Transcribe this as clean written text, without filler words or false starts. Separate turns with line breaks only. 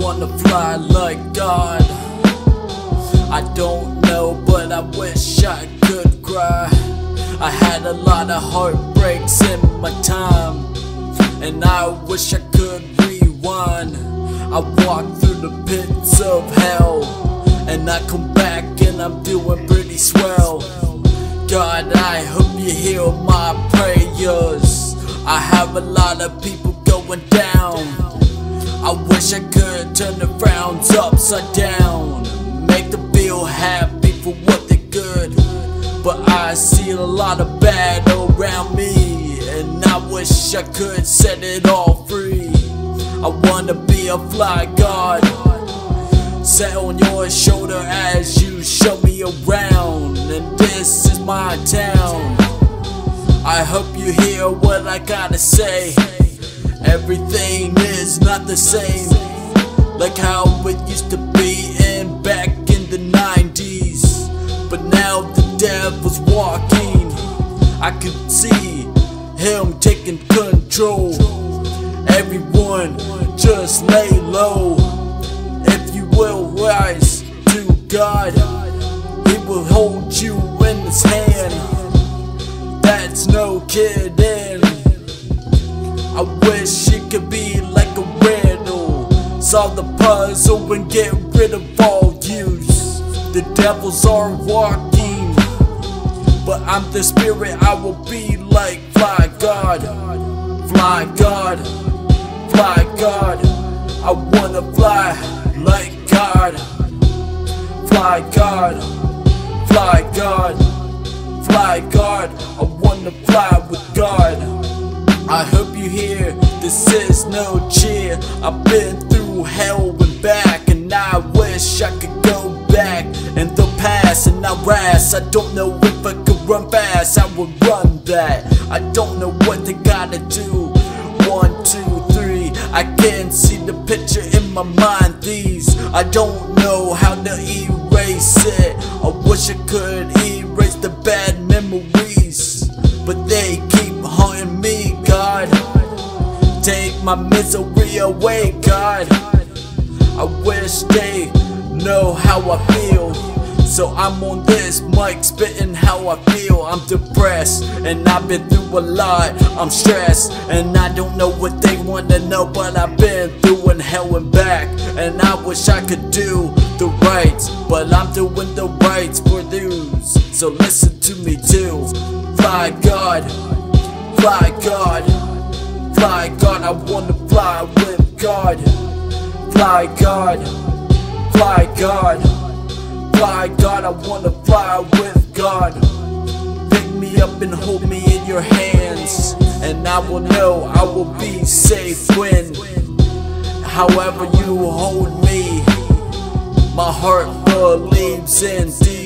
wanna fly like God. I don't know, but I wish I could cry. I had a lot of heartbreaks in my time, and I wish I could rewind. I walked through the pits of hell, and I come back and I'm doing pretty swell. God, I hope you hear my prayers. I have a lot of people going down. I wish I could turn the frowns upside down, make them feel happy for what they good. But I see a lot of bad around me, and I wish I could set it all free. I wanna be a fly God, set on your shoulder as you show me around. And this is my town. I hope you hear what I gotta say. Everything is not the same, like how it used to be back in the 90s. But now the devil's walking, I could see him taking control. Everyone just lay low. If you will rise to God, He will hold you in His hand. That's no kidding. I wish it could be like a riddle, solve the puzzle and get rid of all use. The devils are walking, but I'm the spirit. I will be like fly God, fly God, fly God. I wanna fly like God, fly God, fly God, fly God. I wanna fly with God. I hope you hear, this is no cheer. I've been through hell and back, and I wish I could go back in the past and I rise. I don't know if I could run fast, I would run that. I don't know what they gotta do. 1, 2, 3, I can see the picture in my mind. These, I don't know how to erase it. I wish I could erase the bad memories, but they keep haunting me. God, take my misery away. God, I wish they know how I feel, so I'm on this mic spitting how I feel. I'm depressed and I've been through a lot. I'm stressed and I don't know what they wanna know, but I've been through hell and back, and I wish I could do the rights, but I'm doing the rights for those. So listen to me too. Fly God, fly God, fly God. I wanna fly with God. Fly God, fly God, fly God. I wanna fly with God. Pick me up and hold me in your hands, and I will know I will be safe when, however you hold me. My heart believes in thee.